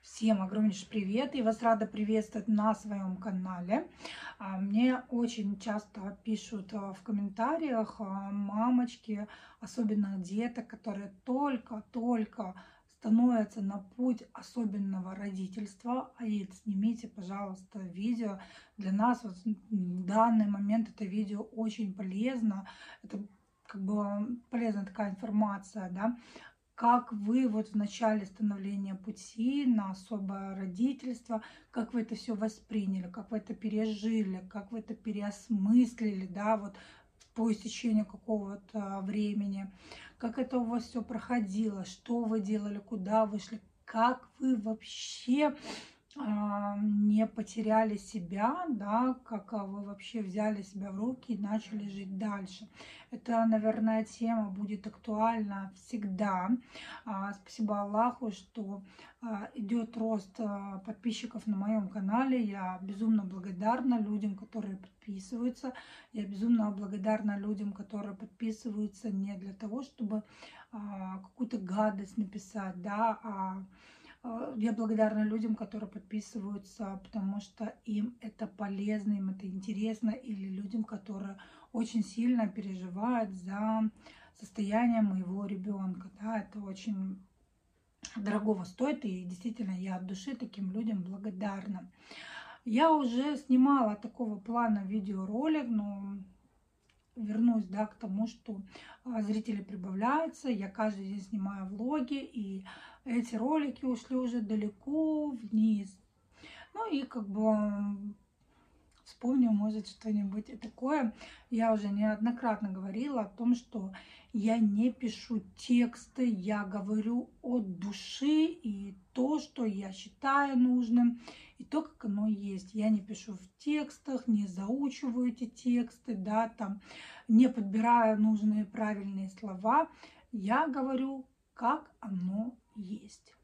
Всем огромнейший привет! И вас рада приветствовать на своем канале. Мне очень часто пишут в комментариях мамочки, особенно деток, которые только-только становятся на путь особенного родительства. И снимите, пожалуйста, видео. Для нас вот в данный момент это видео очень полезно. Это как бы полезная такая информация, да, как вы вот в начале становления пути на особое родительство, как вы это все восприняли, как вы это пережили, как вы это переосмыслили, да, вот по истечению какого-то времени, как это у вас все проходило, что вы делали, куда вы шли, как вы вообще не потеряли себя, да, как вы вообще взяли себя в руки и начали жить дальше. Это, наверное, тема будет актуальна всегда. Спасибо Аллаху, что идет рост подписчиков на моем канале. Я безумно благодарна людям, которые подписываются. Я безумно благодарна людям, которые подписываются не для того, чтобы какую-то гадость написать, да, я благодарна людям, которые подписываются, потому что им это полезно, им это интересно, или людям, которые очень сильно переживают за состояние моего ребенка. Да, это очень дорогого стоит, и действительно я от души таким людям благодарна. Я уже снимала такого плана видеоролик, но вернусь, да, к тому, что зрители прибавляются, я каждый день снимаю влоги, и эти ролики ушли уже далеко вниз. Ну и как бы вспомню, может, что-нибудь и такое. Я уже неоднократно говорила о том, что я не пишу тексты, я говорю от души и то, что я считаю нужным, и то, как оно есть. Я не пишу в текстах, не заучиваю эти тексты, да, там, не подбираю нужные правильные слова. Я говорю, как оно есть.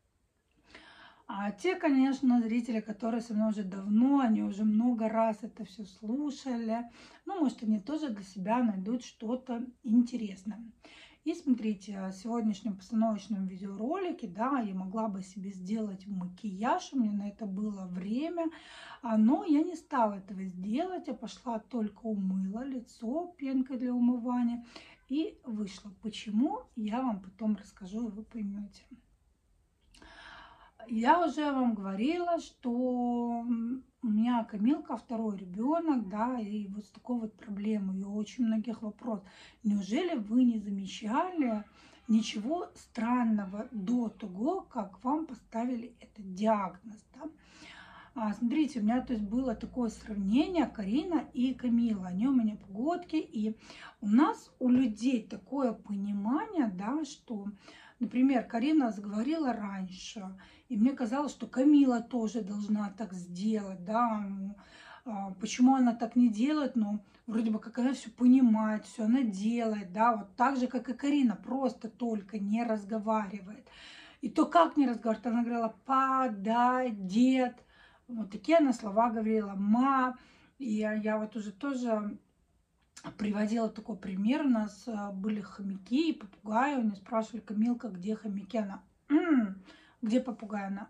А те, конечно, зрители, которые со мной уже давно, они уже много раз это все слушали. Ну, может, они тоже для себя найдут что-то интересное. И смотрите, в сегодняшнем постановочном видеоролике, да, я могла бы себе сделать макияж, у меня на это было время, но я не стала этого сделать, я пошла только умыла лицо пенкой для умывания и вышла. Почему, я вам потом расскажу, и вы поймете. Я уже вам говорила, что у меня Камилка второй ребенок, да, и вот с такой вот проблемой, и очень многих вопросов. Неужели вы не замечали ничего странного до того, как вам поставили этот диагноз, да? Смотрите, у меня то есть было такое сравнение Карина и Камила. Они у меня погодки, и у нас у людей такое понимание, да, что, например, Карина заговорила раньше, и мне казалось, что Камила тоже должна так сделать, да. Почему она так не делает? Ну, вроде бы как она все понимает, все она делает, да, вот так же, как и Карина, просто только не разговаривает. И то как не разговаривает? Она говорила па, да, дед. Вот такие она слова говорила, ма. И я вот уже тоже приводила такой пример. У нас были хомяки и попугаи. У нее спрашивали, Камилка, где хомяки? Она, где попугай? Она,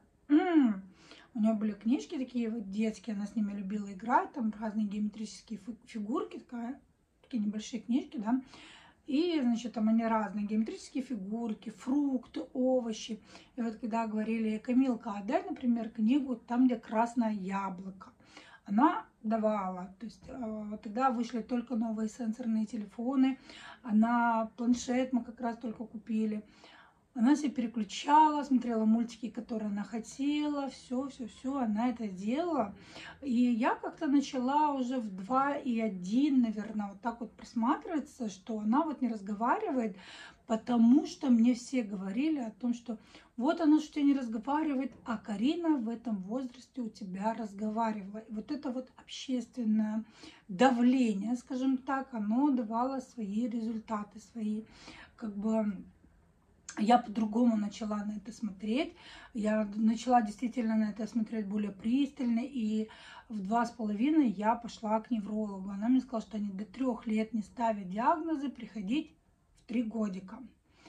У нее были книжки такие вот детские, она с ними любила играть, там разные геометрические фигурки, такие небольшие книжки, да. И, значит, там они разные, геометрические фигурки, фрукты, овощи. И вот когда говорили, Камилка, отдай, например, книгу там, где красное яблоко, она давала. То есть тогда вышли только новые сенсорные телефоны, планшет мы как раз только купили. Она себе переключала, смотрела мультики, которые она хотела, все, она это делала. И я как-то начала уже в 2,1, наверное, вот так вот присматриваться, что она вот не разговаривает, потому что мне все говорили о том, что вот она что не разговаривает, а Карина в этом возрасте у тебя разговаривала. И вот это вот общественное давление, скажем так, оно давало свои результаты, свои как бы... Я по-другому начала на это смотреть. Я начала действительно на это смотреть более пристально. И в 2,5 я пошла к неврологу. Она мне сказала, что они до 3 лет не ставят диагнозы, приходить в 3 годика.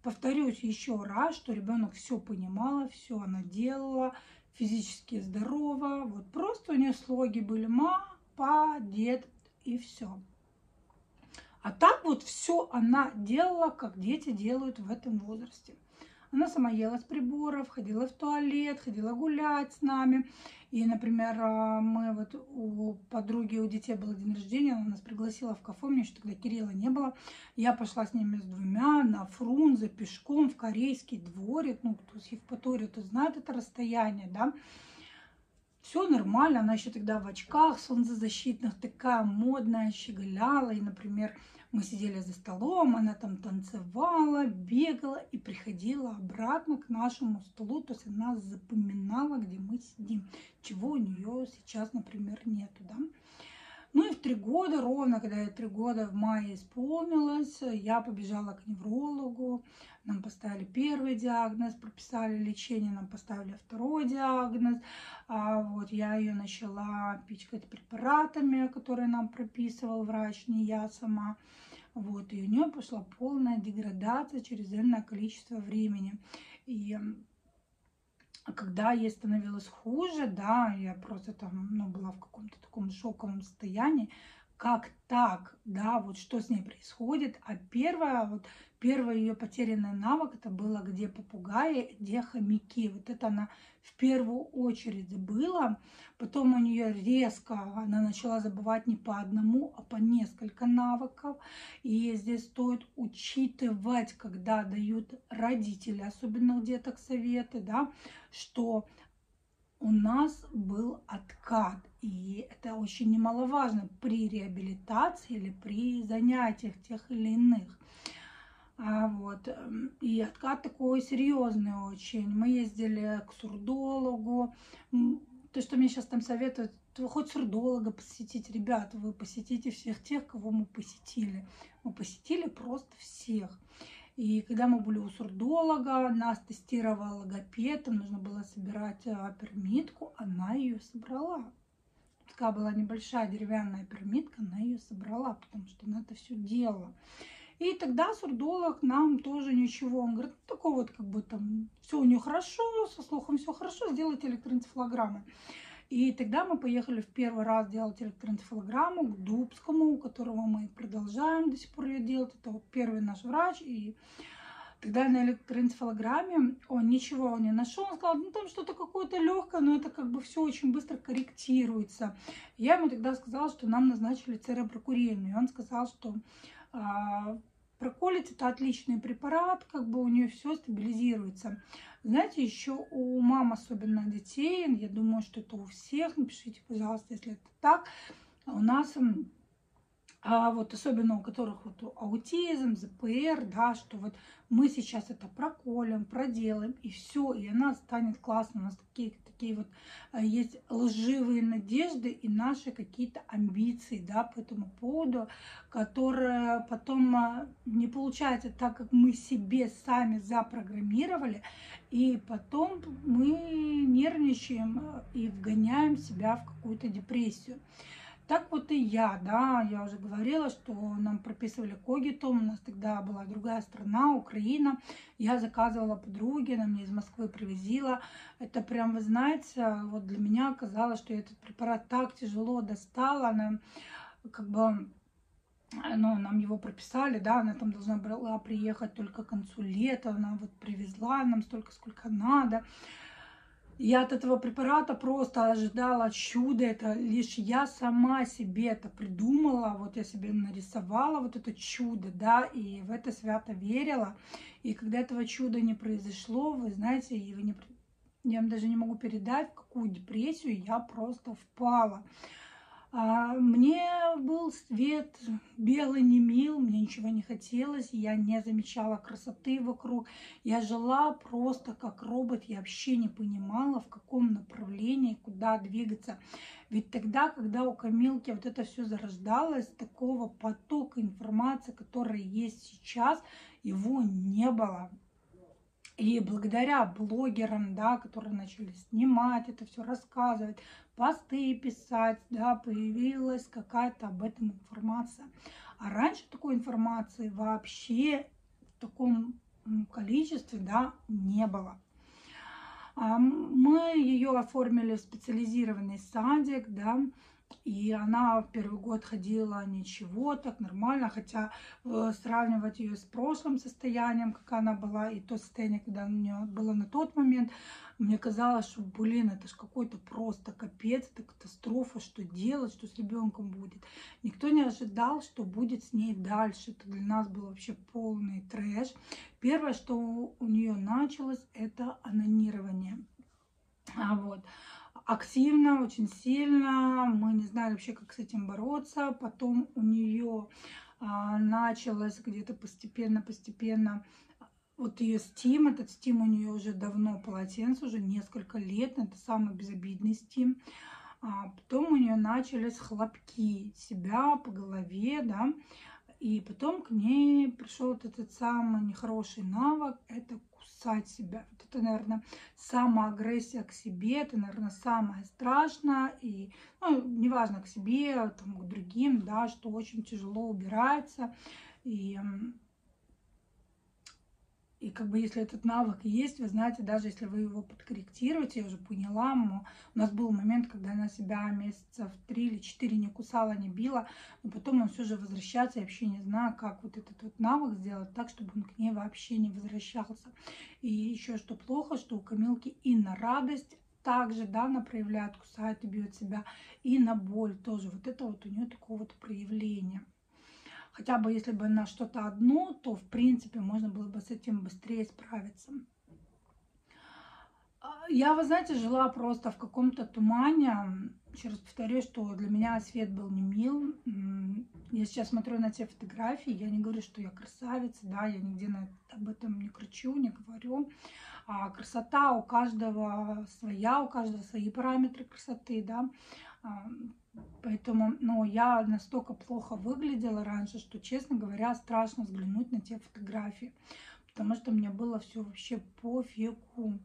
Повторюсь еще раз, что ребенок все понимала, все она делала, физически здорова. Вот просто у нее слоги были ма, па, дед и все. А так вот все она делала, как дети делают в этом возрасте. Она сама ела с приборов, ходила в туалет, ходила гулять с нами. И, например, мы вот у подруги, у детей был день рождения, она нас пригласила в кафе, у меня еще тогда Кирилла не было. Я пошла с ними с двумя на Фрунзе пешком в Корейский дворик. Ну, кто с Евпатории, то знает это расстояние, да. Все нормально, она еще тогда в очках солнцезащитных, такая модная, щеголяла. И, например, мы сидели за столом, она там танцевала, бегала и приходила обратно к нашему столу. То есть она запоминала, где мы сидим, чего у нее сейчас, например, нету, да. Ну и в 3 года, ровно когда ей 3 года в мае исполнилось, я побежала к неврологу. Нам поставили первый диагноз, прописали лечение, нам поставили второй диагноз. Вот я ее начала пичкать препаратами, которые нам прописывал врач, не я сама. Вот, и у нее пошла полная деградация через энное количество времени. И когда ей становилось хуже, да, я просто там, ну, была в каком-то таком шоковом состоянии, как так, да, вот что с ней происходит. А первый ее потерянный навык, это было где попугаи, где хомяки. Вот это она в первую очередь забыла. Потом у нее резко, она начала забывать не по одному, а по несколько навыков. И здесь стоит учитывать, когда дают родители особенных деток советы, да, что у нас был откат. И это очень немаловажно при реабилитации или при занятиях тех или иных. И откат такой серьезный очень. Мы ездили к сурдологу. То, что мне сейчас там советуют, то хоть сурдолога посетить. Ребята, вы посетите всех тех, кого мы посетили. Мы посетили просто всех. И когда мы были у сурдолога, нас тестировал логопед, нужно было собирать пирамидку, она ее собрала. Такая была небольшая деревянная пирамидка, она ее собрала, потому что она это все делала. И тогда сурдолог нам тоже ничего, он говорит, ну, такое вот как бы там все у нее хорошо, со слухом все хорошо, сделайте электроэнцефалограмму. И тогда мы поехали в первый раз делать электроэнцефалограмму к Дубскому, у которого мы продолжаем до сих пор ее делать. Это вот первый наш врач. И тогда на электроэнцефалограмме он ничего не нашел. Он сказал, ну там что-то какое-то легкое, но это как бы все очень быстро корректируется. Я ему тогда сказала, что нам назначили цереброкурин. И он сказал, что проколить это отличный препарат, как бы у нее все стабилизируется. Знаете, еще у мам, особенно детей, я думаю, что это у всех, напишите, пожалуйста, если это так, у нас, вот особенно у которых вот аутизм, ЗПР, да, что вот мы сейчас это проколем, проделаем, и все, и она станет классно. У нас такие вот есть лживые надежды и наши какие-то амбиции, да, по этому поводу, которые потом не получается так, как мы себе сами запрограммировали, и потом мы нервничаем и вгоняем себя в какую-то депрессию. Так вот и я, да, я уже говорила, что нам прописывали когитум, у нас тогда была другая страна, Украина. Я заказывала подруге, она мне из Москвы привезла. Это прям, вы знаете, вот для меня оказалось, что я этот препарат так тяжело достала, она как бы, ну, нам его прописали, да, она там должна была приехать только к концу лета, она вот привезла нам столько, сколько надо. Я от этого препарата просто ожидала чуда. Это лишь я сама себе это придумала. Вот я себе нарисовала вот это чудо, да, и в это свято верила. И когда этого чуда не произошло, вы знаете, я вам даже не могу передать, в какую депрессию я просто впала. Мне был свет белый, не мил, мне ничего не хотелось, я не замечала красоты вокруг. Я жила просто как робот, я вообще не понимала, в каком направлении, куда двигаться. Ведь тогда, когда у Камилки вот это все зарождалось, такого потока информации, который есть сейчас, его не было. И благодаря блогерам, да, которые начали снимать это все, рассказывать, посты писать, да, появилась какая-то об этом информация. А раньше такой информации вообще в таком количестве, да, не было. Мы ее оформили в специализированный садик, да, и она в первый год ходила ничего, так нормально, хотя сравнивать ее с прошлым состоянием, как она была, и то состояние, когда у нее было на тот момент, мне казалось, что, блин, это ж какой-то просто капец, это катастрофа, что делать, что с ребенком будет. Никто не ожидал, что будет с ней дальше. Это для нас был вообще полный трэш. Первое, что у нее началось, это анонирование. Вот. Активно, очень сильно. Мы не знали вообще, как с этим бороться. Потом у нее началось где-то постепенно вот ее стим. Этот стим у нее уже давно полотенце, уже несколько лет. Это самый безобидный стим. Потом у нее начались хлопки себя по голове, да. И потом к ней пришел вот этот самый нехороший навык, это кусать себя. Вот это, наверное, самоагрессия к себе, это, наверное, самое страшное. И, ну, неважно, к себе, там, к другим, да, что очень тяжело убирается. И как бы если этот навык есть, вы знаете, даже если вы его подкорректируете, я уже поняла, у нас был момент, когда она себя месяцев 3 или 4 не кусала, не била, но потом он все же возвращается, я вообще не знаю, как вот этот вот навык сделать так, чтобы он к ней вообще не возвращался. И еще что плохо, что у Камилки и на радость также, да, она проявляет, кусает и бьет себя, и на боль тоже. Вот это вот у нее такое вот проявление. Хотя бы если бы на что-то одно, то в принципе можно было бы с этим быстрее справиться. Я, вы знаете, жила просто в каком-то тумане. Еще раз повторюсь, что для меня свет был не мил. Я сейчас смотрю на те фотографии, я не говорю, что я красавица, да, я нигде об этом не кричу, не говорю. Красота у каждого своя, у каждого свои параметры красоты, да. Поэтому, ну, я настолько плохо выглядела раньше, что, честно говоря, страшно взглянуть на те фотографии, потому что мне было все вообще пофигу.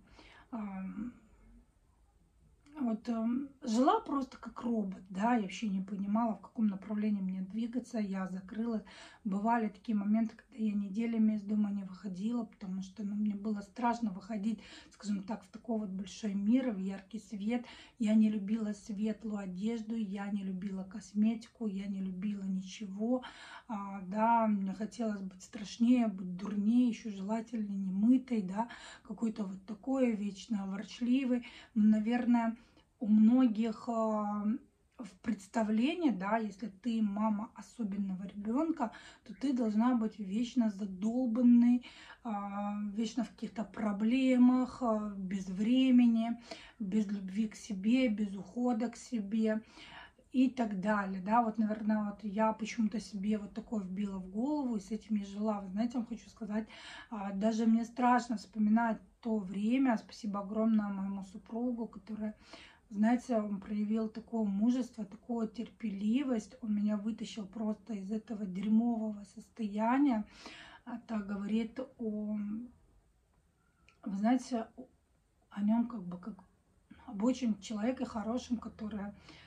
Вот жила просто как робот, да, я вообще не понимала, в каком направлении мне двигаться, я закрылась. Бывали такие моменты, когда я неделями из дома не выходила, потому что, ну, мне было страшно выходить, скажем так, в такой вот большой мир, в яркий свет. Я не любила светлую одежду, я не любила косметику, я не любила ничего, да, мне хотелось быть страшнее, быть дурнее, еще желательно немытой, да, какой-то вот такой вечно ворчливый, наверное, у многих в представлении, да, если ты мама особенного ребенка, то ты должна быть вечно задолбанной, вечно в каких-то проблемах, без времени, без любви к себе, без ухода к себе и так далее, да, вот, наверное, вот я почему-то себе вот такое вбила в голову и с этим я жила. Вы знаете, я вам хочу сказать, даже мне страшно вспоминать то время. Спасибо огромное моему супругу, который, знаете, он проявил такое мужество, такую терпеливость. Он меня вытащил просто из этого дерьмового состояния. Это говорит о, вы знаете, о нем как бы как об очень человеке хорошем, который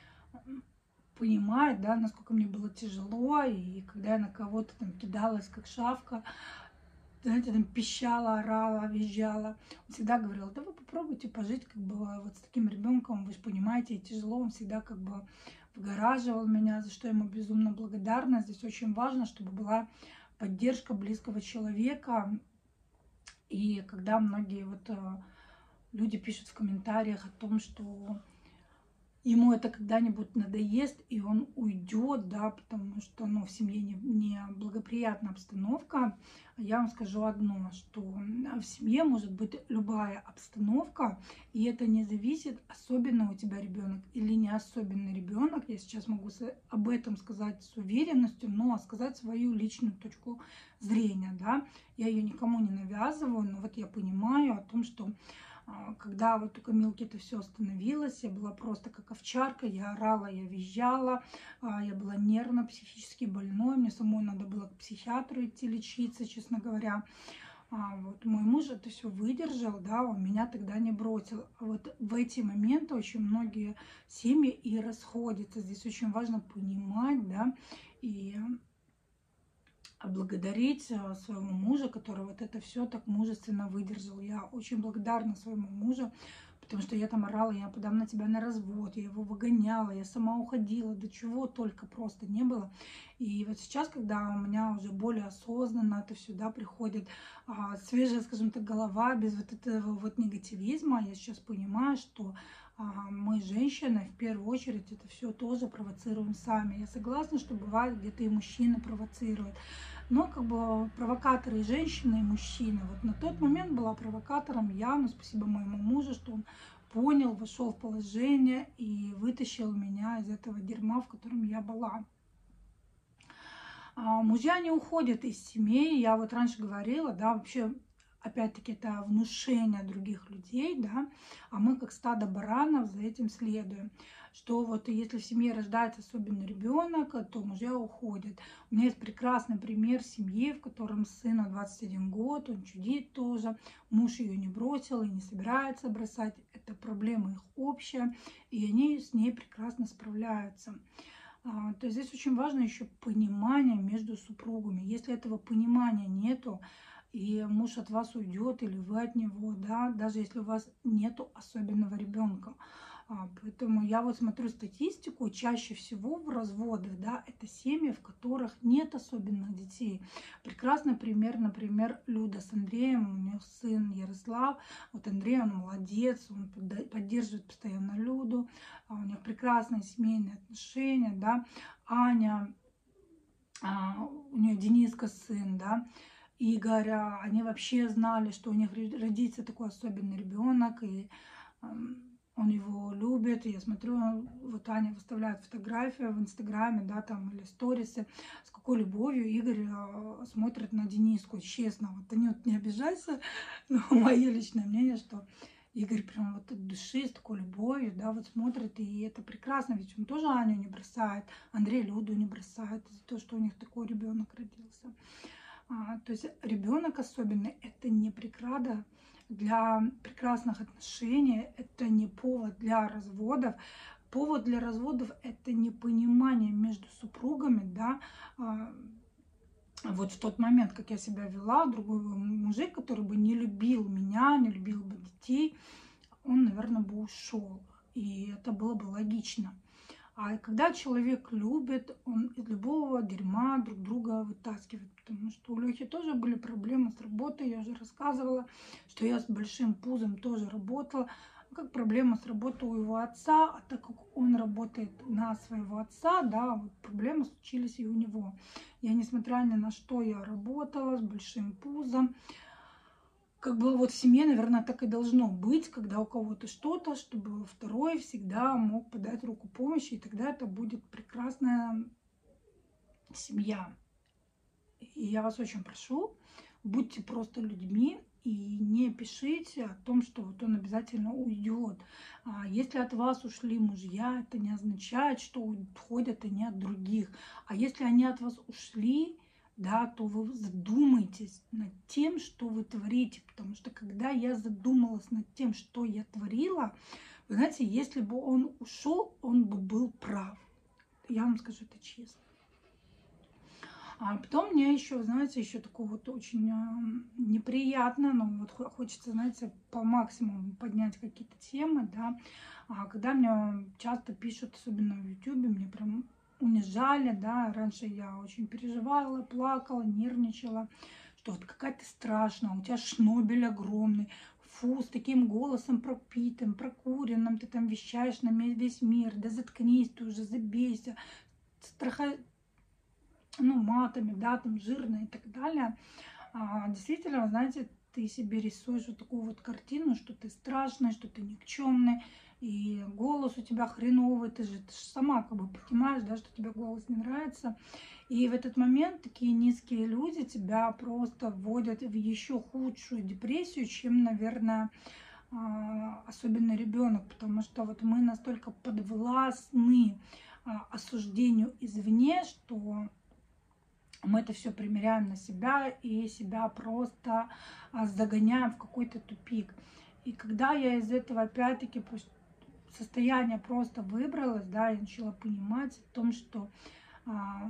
понимает, да, насколько мне было тяжело. И когда я на кого-то там кидалась, как шавка, знаете, там пищала, орала, визжала. Он всегда говорил, да вы попробуйте пожить как бы вот с таким ребенком, вы же понимаете, и тяжело. Он всегда как бы выгораживал меня, за что ему безумно благодарна. Здесь очень важно, чтобы была поддержка близкого человека. И когда многие вот люди пишут в комментариях о том, что ему это когда-нибудь надоест, и он уйдет, да, потому что, ну, в семье не благоприятная обстановка. Я вам скажу одно, что в семье может быть любая обстановка, и это не зависит, особенно у тебя ребенок или не особенный ребенок. Я сейчас могу об этом сказать с уверенностью, но сказать свою личную точку зрения, да. Я ее никому не навязываю, но вот я понимаю о том, что когда вот у Камилки это все остановилось, я была просто как овчарка, я орала, я визжала, я была нервно, психически больной, мне самой надо было к психиатру идти лечиться, честно говоря. Вот мой муж это все выдержал, да, он меня тогда не бросил. Вот в эти моменты очень многие семьи и расходятся. Здесь очень важно понимать, да, и благодарить своего мужа, который вот это все так мужественно выдержал. Я очень благодарна своему мужу, потому что я там орала, я подам на тебя на развод, я его выгоняла, я сама уходила, до чего только просто не было. И вот сейчас, когда у меня уже более осознанно это сюда приходит, свежая, скажем так, голова, без вот этого вот негативизма, я сейчас понимаю, что мы, женщины, в первую очередь, это все тоже провоцируем сами. Я согласна, что бывает, где-то и мужчины провоцируют. Но как бы провокаторы и женщины, и мужчины. Вот на тот момент была провокатором я, но спасибо моему мужу, что он понял, вошел в положение и вытащил меня из этого дерьма, в котором я была. Мужья не уходят из семей. Я вот раньше говорила, да, вообще, опять-таки, это внушение других людей, да, а мы как стадо баранов за этим следуем. Что вот если в семье рождается особенно ребенок, то мужья уходят. У меня есть прекрасный пример семьи, в котором сыну 21 год, он чудит тоже, муж ее не бросил и не собирается бросать. Это проблема их общая, и они с ней прекрасно справляются. То есть здесь очень важно еще понимание между супругами. Если этого понимания нету, и муж от вас уйдет, или вы от него, да, даже если у вас нету особенного ребенка. Поэтому я вот смотрю статистику, чаще всего в разводах, да, это семьи, в которых нет особенных детей. Прекрасный пример, например, Люда с Андреем, у них сын Ярослав. Вот Андрей, он молодец, он поддерживает постоянно Люду, у них прекрасные семейные отношения, да. Аня, у нее Дениска сын, да. Игорь, они вообще знали, что у них родится такой особенный ребенок, и он его любит. Я смотрю, вот Аня выставляет фотографии в Инстаграме, да, там, или сторисы, с какой любовью Игорь смотрит на Дениску, честно. Вот ты не обижайся, но мое личное мнение, что Игорь прям вот от души, с такой любовью, да, вот смотрит, и это прекрасно, ведь он тоже Аню не бросает, Андрей Люду не бросает за то, что у них такой ребенок родился. То есть ребенок особенный, это не преграда для прекрасных отношений, это не повод для разводов. Повод для разводов – это непонимание между супругами, да. Вот в тот момент, как я себя вела, другой мужик, который бы не любил меня, не любил бы детей, он, наверное, бы ушел. И это было бы логично. А когда человек любит, он из любого дерьма друг друга вытаскивает. Потому что у Лехи тоже были проблемы с работой. Я уже рассказывала, что я с большим пузом тоже работала. Как проблема с работой у его отца, а так как он работает на своего отца, да, вот проблемы случились и у него. Я, несмотря ни на что, я работала с большим пузом. Как бы вот в семье, наверное, так и должно быть, когда у кого-то что-то, чтобы второй всегда мог подать руку помощи, и тогда это будет прекрасная семья. И я вас очень прошу, будьте просто людьми и не пишите о том, что вот он обязательно уйдет. Если от вас ушли мужья, это не означает, что уходят они от других. А если они от вас ушли, да, то вы задумайтесь над тем, что вы творите. Потому что когда я задумалась над тем, что я творила, вы знаете, если бы он ушел, он бы был прав. Я вам скажу это честно. А потом мне еще, знаете, еще такое вот очень неприятно, но вот хочется, знаете, по максимуму поднять какие-то темы, да. Когда мне часто пишут, особенно в Ютубе, мне прям унижали, да. Раньше я очень переживала, плакала, нервничала, что вот какая ты страшная, у тебя шнобель огромный, фу, с таким голосом пропитым, прокуренным, ты там вещаешь на весь мир, да заткнись ты уже, забейся, матами, да, там жирно и так далее. Действительно, знаете, ты себе рисуешь вот такую вот картину, что ты страшный, что ты никчемный, и голос у тебя хреновый, ты же сама как бы понимаешь, да, что тебе голос не нравится. И в этот момент такие низкие люди тебя просто вводят в еще худшую депрессию, чем, наверное, особенно ребенок, потому что вот мы настолько подвластны осуждению извне, что мы это все примеряем на себя и себя просто загоняем в какой-то тупик. И когда я из этого опять-таки состояния просто выбралась, да, я начала понимать о том, что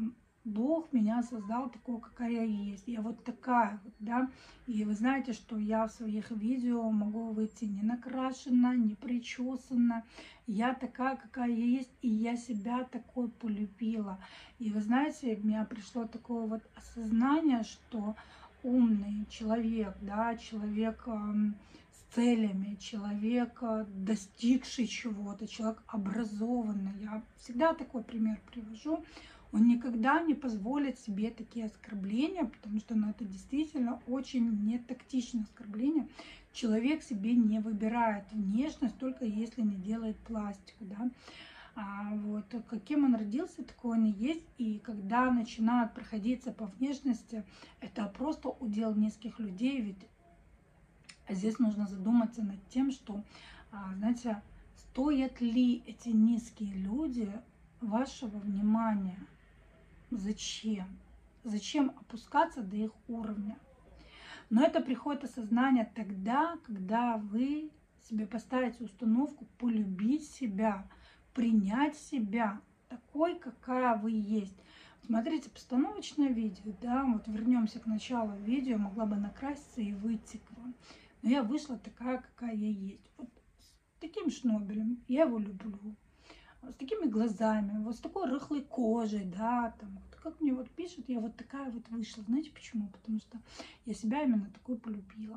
Бог меня создал такой, какая я есть. Я вот такая вот, да. И вы знаете, что я в своих видео могу выйти не накрашена, не причесана. Я такая, какая я есть, и я себя такой полюбила. И вы знаете, у меня пришло такое вот осознание, что умный человек, да, человек с целями, человек, достигший чего-то, человек образованный. Я всегда такой пример привожу. Он никогда не позволит себе такие оскорбления, потому что ну, это действительно очень нетактичное оскорбление. Человек себе не выбирает внешность, только если не делает пластику. Да? Вот, каким он родился, такой он и есть. И когда начинают проходиться по внешности, это просто удел низких людей. Ведь здесь нужно задуматься над тем, что, знаете, стоят ли эти низкие люди вашего внимания? Зачем? Зачем опускаться до их уровня? Но это приходит осознание тогда, когда вы себе поставите установку полюбить себя, принять себя такой, какая вы есть. Смотрите, постановочное видео, да, вот вернемся к началу видео, могла бы накраситься и выйти к вам. Но я вышла такая, какая я есть. Вот с таким шнобелем, я его люблю. С такими глазами, вот с такой рыхлой кожей, да, там, вот как мне вот пишут, я вот такая вот вышла. Знаете почему? Потому что я себя именно такой полюбила.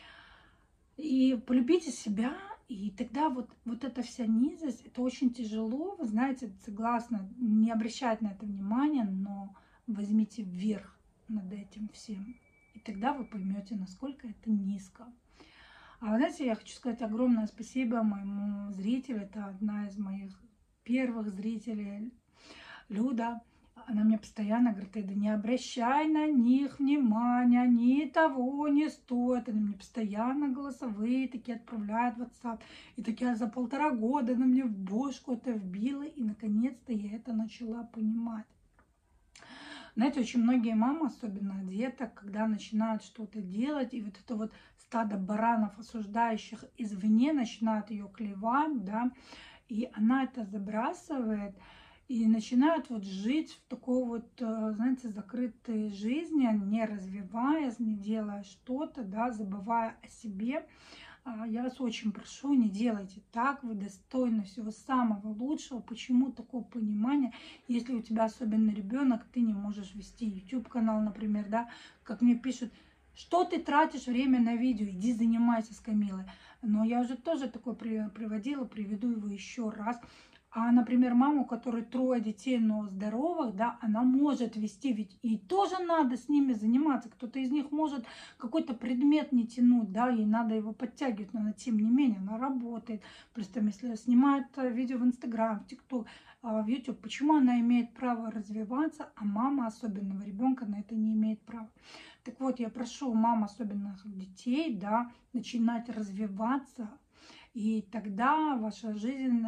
И полюбите себя, и тогда вот эта вся низость, это очень тяжело, вы знаете, согласна, не обращать на это внимания, но возьмите вверх над этим всем. И тогда вы поймете, насколько это низко. А вы знаете, я хочу сказать огромное спасибо моему зрителю, это одна из моих первых зрителей, Люда. Она мне постоянно говорит: Эда, не обращай на них внимания, ни того не стоит. Она мне постоянно голосовые такие отправляет в WhatsApp. И такие за 1,5 года она мне в бошку это вбила. И наконец-то я это начала понимать. Знаете, очень многие мамы, особенно деток, когда начинают что-то делать, и вот это вот стадо баранов, осуждающих извне, начинают ее клевать, да, и она это забрасывает и начинает вот жить в такой вот, знаете, закрытой жизни, не развиваясь, не делая что-то, да, забывая о себе. Я вас очень прошу, не делайте так, вы достойны всего самого лучшего. Почему такое понимание? Если у тебя особенно ребенок, ты не можешь вести YouTube-канал, например, да, как мне пишут, что ты тратишь время на видео, иди занимайся с Камилой. Но я уже тоже такой приводила, приведу его еще раз. Например, маму, у которой 3 детей, но здоровых, да, она может вести, ведь и тоже надо с ними заниматься. Кто-то из них может какой-то предмет не тянуть, да, ей надо его подтягивать, но она, тем не менее, она работает. Просто если снимает видео в Инстаграм, в ТикТок, в YouTube, почему она имеет право развиваться, а мама особенного ребенка на это не имеет права? Так вот, я прошу мам особенных детей, да, начинать развиваться, и тогда ваша жизнь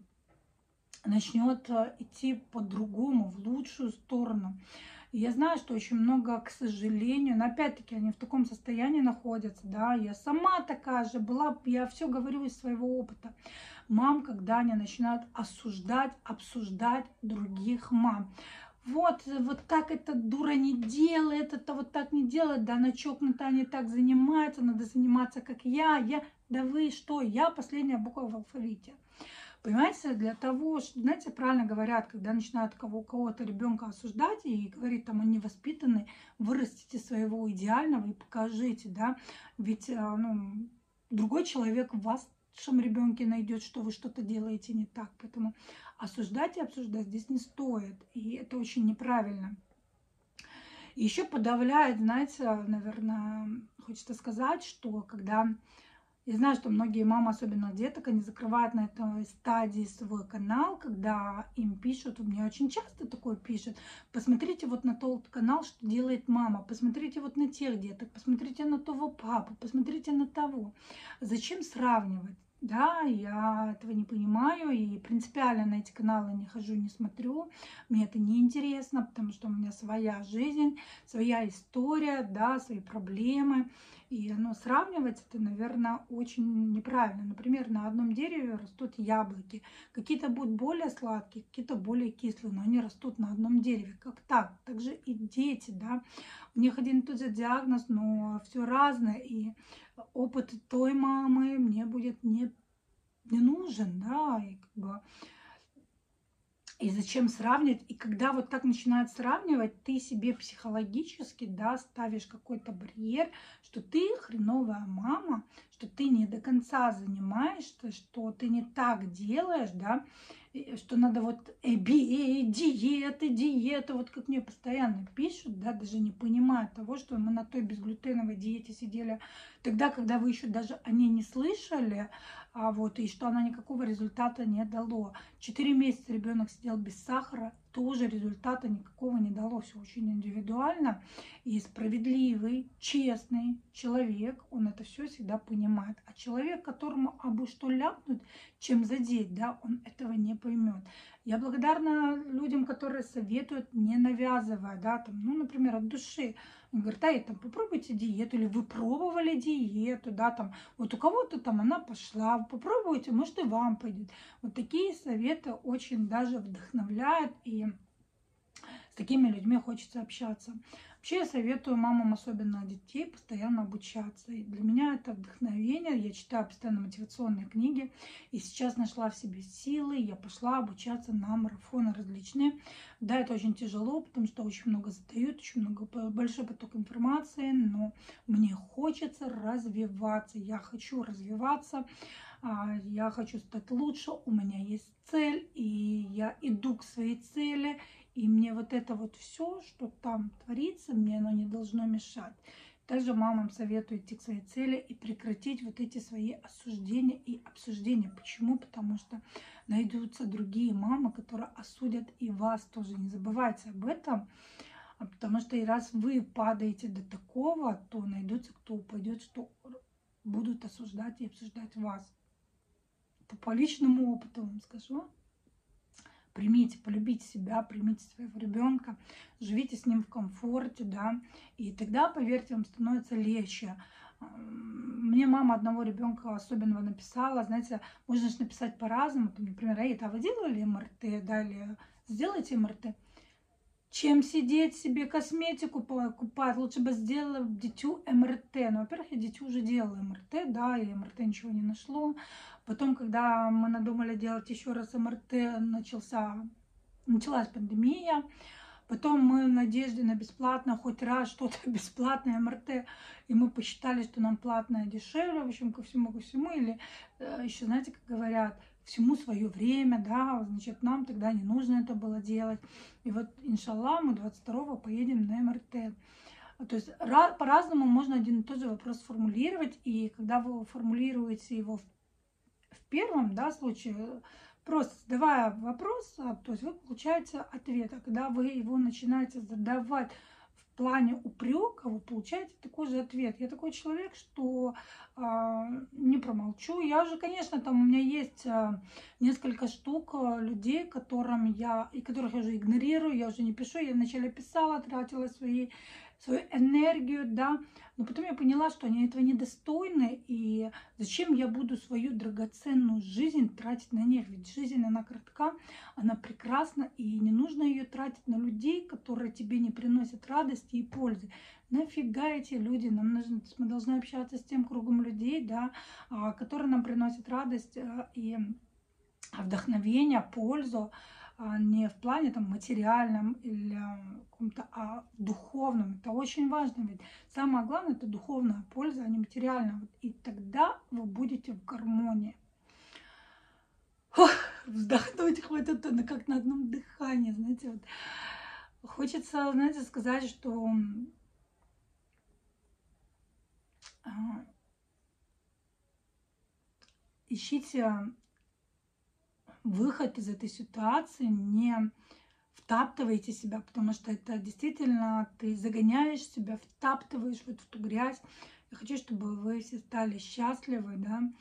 начнет идти по-другому, в лучшую сторону. И я знаю, что очень много, к сожалению, но опять-таки они в таком состоянии находятся, да, я сама такая же была, я все говорю из своего опыта. Мам, когда они начинают осуждать, обсуждать других мам. Вот так эта дура не делает, это вот так не делает, да она чокнутая, не так занимается, надо заниматься, как я, да вы что, я последняя буква в алфавите. Понимаете, для того, что, знаете, правильно говорят, когда начинают кого-то ребенка осуждать и говорить, там, он невоспитанный, вырастите своего идеального и покажите, да, ведь, ну, другой человек в вашем ребенке найдет, что вы что-то делаете не так, поэтому осуждать и обсуждать здесь не стоит, и это очень неправильно. И еще подавляет, знаете, наверное, хочется сказать, что когда... Я знаю, что многие мамы, особенно деток, они закрывают на этой стадии свой канал, когда им пишут, у меня очень часто такое пишут, посмотрите вот на тот канал, что делает мама, посмотрите вот на тех деток, посмотрите на того папу, посмотрите на того. Зачем сравнивать? Да, я этого не понимаю и принципиально на эти каналы не хожу, не смотрю. Мне это не интересно, потому что у меня своя жизнь, своя история, да, свои проблемы. И ну, сравнивать это, наверное, очень неправильно. Например, на одном дереве растут яблоки. Какие-то будут более сладкие, какие-то более кислые, но они растут на одном дереве. Как так? Также и дети, да. У них один и тот же диагноз, но все разное. И опыт той мамы мне будет не нужен, да, и как бы и зачем сравнивать? И когда вот так начинают сравнивать, ты себе психологически, да, ставишь какой-то барьер, что ты хреновая мама, что ты не до конца занимаешься, что ты не так делаешь, да, и что надо вот диеты, диеты, вот как мне постоянно пишут, да, даже не понимая того, что мы на той безглютеновой диете сидели тогда, когда вы еще даже о ней не слышали, вот, и что она никакого результата не дало. 4 месяца ребенок сидел без сахара, тоже результата никакого не дало. Все очень индивидуально. И справедливый, честный человек, он это все всегда понимает. А человек, которому абы что ляпнуть, чем задеть, да, он этого не поймет. Я благодарна людям, которые советуют, не навязывая, да, там, ну, например, от души. Он говорит, да, там, попробуйте диету, или вы пробовали диету, да, там, вот у кого-то там она пошла, попробуйте, может и вам пойдет. Вот такие советы очень даже вдохновляют, и с такими людьми хочется общаться. Вообще я советую мамам, особенно детей, постоянно обучаться. И для меня это вдохновение. Я читаю постоянно мотивационные книги. И сейчас нашла в себе силы. Я пошла обучаться на марафоны различные. Да, это очень тяжело, потому что очень много задают, очень много, большой поток информации. Но мне хочется развиваться. Я хочу развиваться. Я хочу стать лучше. У меня есть цель. И я иду к своей цели. И мне вот это вот все, что там творится, мне оно не должно мешать. Также мамам советую идти к своей цели и прекратить вот эти свои осуждения и обсуждения. Почему? Потому что найдутся другие мамы, которые осудят и вас тоже. Не забывайте об этом. Потому что и раз вы падаете до такого, то найдутся, кто упадет, что будут осуждать и обсуждать вас. Это по личному опыту вам скажу. Примите, полюбите себя, примите своего ребенка, живите с ним в комфорте, да, и тогда, поверьте, вам становится легче. Мне мама одного ребенка особенного написала, знаете, можно же написать по-разному, например, а вы делали МРТ, да, или сделайте МРТ. Чем сидеть себе косметику покупать, лучше бы сделала дитю МРТ. Ну, во-первых, я дитю уже делала МРТ, да, и МРТ ничего не нашло. Потом, когда мы надумали делать еще раз МРТ, началась пандемия. Потом мы в надежде на бесплатно, хоть раз что-то бесплатное МРТ, и мы посчитали, что нам платное дешевле, в общем, ко всему, или еще, знаете, как говорят, всему свое время, да, значит, нам тогда не нужно это было делать. И вот, иншаллах, мы 22-го поедем на МРТ. То есть по-разному можно один и тот же вопрос формулировать, и когда вы формулируете его в первом, да, случае, просто задавая вопрос, то есть вы получаете ответ. А когда вы его начинаете задавать в плане упрека, вы получаете такой же ответ. Я такой человек, что не промолчу. Я уже, конечно, там у меня есть несколько штук людей, которых я уже игнорирую, я уже не пишу. Я вначале писала, тратила свою энергию, да, но потом я поняла, что они этого недостойны, и зачем я буду свою драгоценную жизнь тратить на них, ведь жизнь, она коротка, она прекрасна, и не нужно ее тратить на людей, которые тебе не приносят радости и пользы. Нафига эти люди? Мы должны общаться с тем кругом людей, да, которые нам приносят радость и вдохновение, пользу, не в плане там материальном или каком-то, а духовном. Это очень важно, ведь самое главное это духовная польза, а не материальная. И тогда вы будете в гармонии. Фух, вздохнуть хватит как на одном дыхании, знаете, вот. Хочется, знаете, сказать, что ищите выход из этой ситуации, не втаптывайте себя, потому что это действительно ты загоняешь себя, втаптываешь вот в ту грязь. Я хочу, чтобы вы все стали счастливы, да,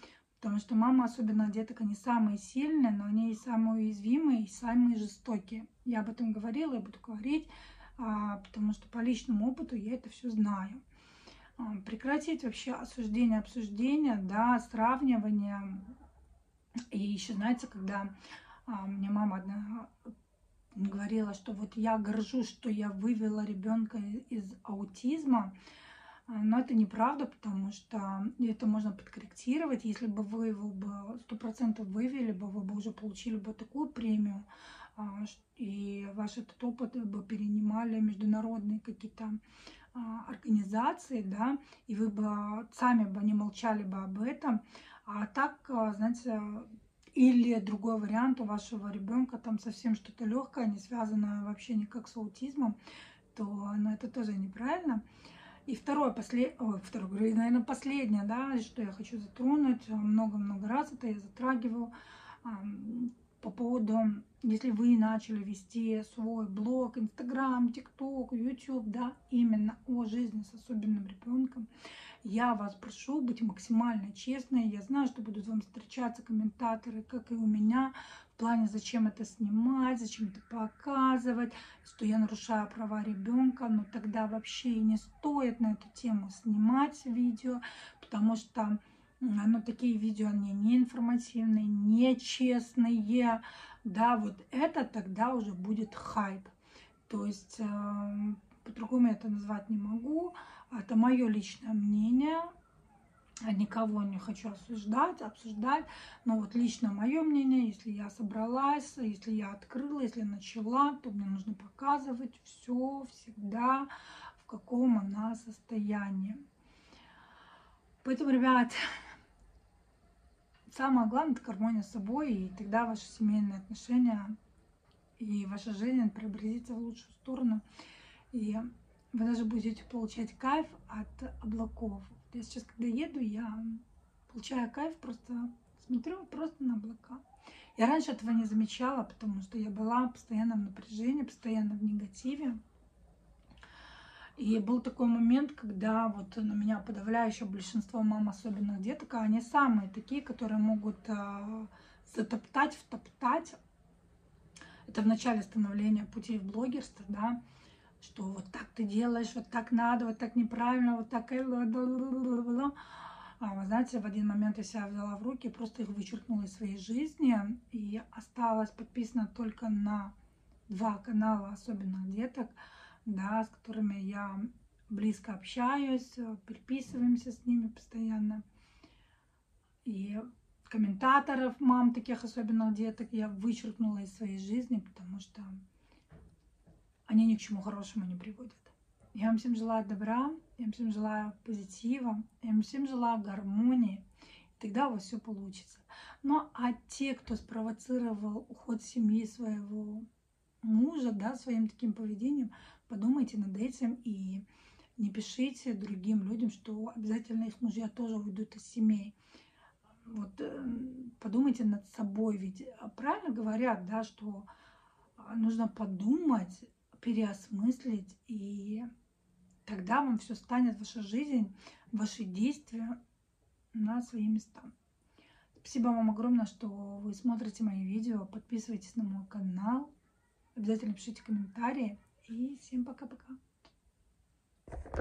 Потому что мамы особенных деток, они самые сильные, но они и самые уязвимые, и самые жестокие. Я об этом говорила и буду говорить, потому что по личному опыту я это все знаю. Прекратить вообще осуждение, обсуждение, да, сравнивание. И еще, знаете, когда мне мама одна говорила, что вот я горжусь, что я вывела ребенка из аутизма, но это неправда, потому что это можно подкорректировать. Если бы вы его бы 100% вывели бы, вы бы уже получили бы такую премию, и ваш этот опыт бы перенимали международные какие-то организации, да, и вы бы сами бы не молчали бы об этом. А так, знаете, или другой вариант, у вашего ребенка там совсем что-то легкое, не связанное вообще никак с аутизмом, то это тоже неправильно. И наверное, последнее, да, что я хочу затронуть, много-много раз это я затрагиваю, по поводу, если вы начали вести свой блог, Инстаграм, ТикТок, Ютуб, да, именно о жизни с особенным ребенком, я вас прошу быть максимально честной. Я знаю, что будут вам встречаться комментаторы, как и у меня, в плане, зачем это снимать, зачем это показывать, что я нарушаю права ребенка. Но тогда вообще и не стоит на эту тему снимать видео, потому что такие видео, они не информативные, не честные. Да, вот это тогда уже будет хайп. То есть по-другому я это назвать не могу. Это мое личное мнение. Никого не хочу осуждать, обсуждать. Но вот лично мое мнение, если я собралась, если я открыла, если начала, то мне нужно показывать все всегда, в каком она состоянии. Поэтому, ребят, самое главное — это гармония с собой, и тогда ваши семейные отношения и ваша жизнь преобразится в лучшую сторону. И вы даже будете получать кайф от облаков. Я сейчас, когда еду, я получаю кайф, просто смотрю просто на облака. Я раньше этого не замечала, потому что я была постоянно в напряжении, постоянно в негативе. И был такой момент, когда вот на меня подавляющее большинство мам особенных деток, они самые такие, которые могут затоптать, втоптать. Это в начале становления пути в блогерство, да, что вот так ты делаешь, вот так надо, вот так неправильно, вот так... Вы знаете, в один момент я себя взяла в руки, просто их вычеркнула из своей жизни и осталась подписана только на 2 канала особенных деток, да, с которыми я близко общаюсь, переписываемся с ними постоянно. И комментаторов мам таких особенных деток я вычеркнула из своей жизни, потому что они ни к чему хорошему не приводят. Я вам всем желаю добра, я вам всем желаю позитива, я вам всем желаю гармонии. И тогда у вас все получится. Ну а те, кто спровоцировал уход семьи своего мужа, да, своим таким поведением, подумайте над этим и не пишите другим людям, что обязательно их мужья тоже уйдут из семей. Вот подумайте над собой, ведь правильно говорят, да, что нужно подумать, переосмыслить, и тогда вам все станет, ваша жизнь, ваши действия на свои места. Спасибо вам огромное, что вы смотрите мои видео, подписывайтесь на мой канал, обязательно пишите комментарии, и всем пока-пока.